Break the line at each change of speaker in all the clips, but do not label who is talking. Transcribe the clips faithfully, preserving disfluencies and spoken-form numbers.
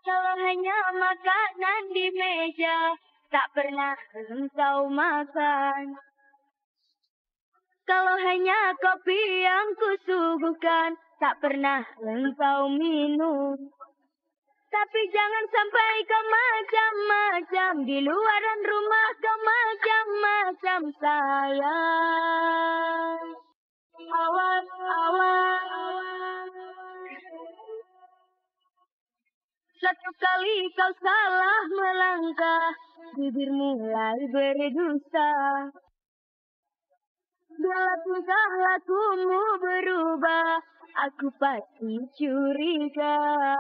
Kalau hanya makanan di meja, tak pernah engkau makan. Kalau hanya kopi yang kusuguhkan, tak pernah engkau minum. Tapi jangan sampai kau macam-macam, di luaran rumah kau macam-macam sayang. Awas, awas. Satu kali kau salah melangkah, bibir mulai berdusta. Bila tingkah lakumu berubah, aku pasti curiga.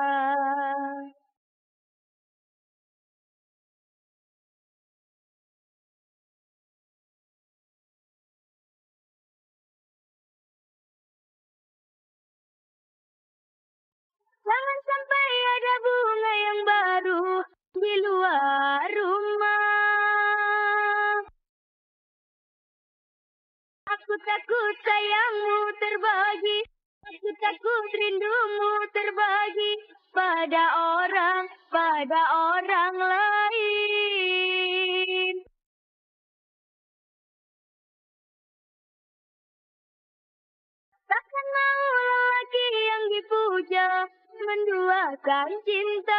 Jangan sampai ada bunga yang baru di luar rumah. Aku takut sayangmu terbagi, aku takut rindumu terbagi pada orang, pada orang lain. Takkan mau lelaki yang dipuja menduakan cinta.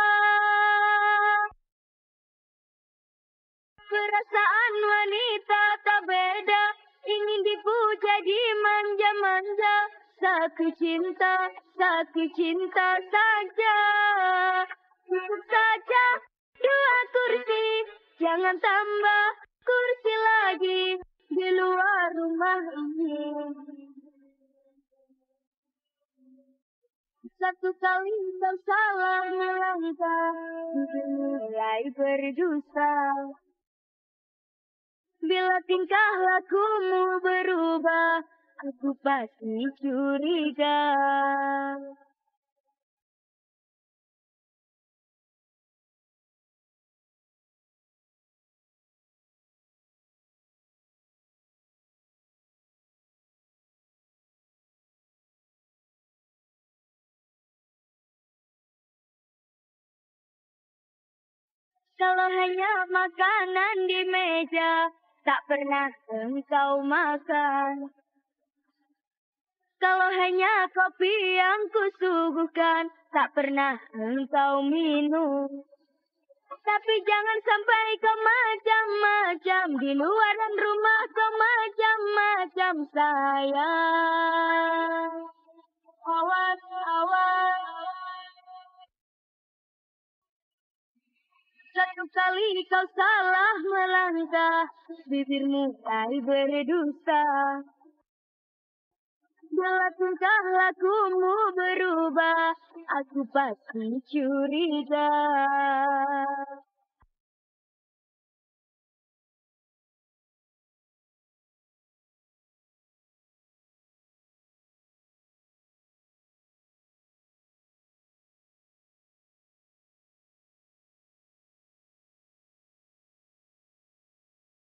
Perasaan wanita tak beda, ingin dipuja dimanja-manja. Satu cinta, satu cinta saja. Cukup saja dua kursi, jangan tambah kursi lagi di luar rumah ini. Satu kali kau salah melangkah, mulai berdusta. Bila tingkah lakumu berubah, aku pasti curiga. Kalau hanya makanan di meja, tak pernah engkau makan. Kalau hanya kopi yang kusuguhkan, tak pernah engkau minum. Tapi jangan sampai kau macam-macam, di luaran rumah kau macam-macam sayang. Awas, awas. Satu kali kau salah melangkah, bibir mulai berdusta. Bila tingkah lakumu berubah, aku pasti curiga.